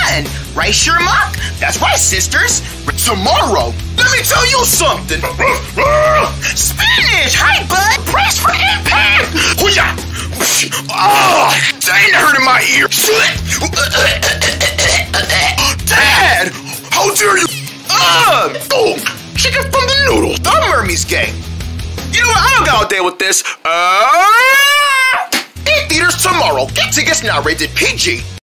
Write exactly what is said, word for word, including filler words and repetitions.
fun. Right, Sherlock? That's right, sisters. Tomorrow, let me tell you something. Spanish! Hi, bud! Brace for impact! Oh, that ain't hurting my ear. Dad! How dare you? Uh, oh, chicken from the noodle. The Murmes gang. You know what? I don't got all day with this. Uh, in theaters tomorrow. Get tickets now. Rated P G.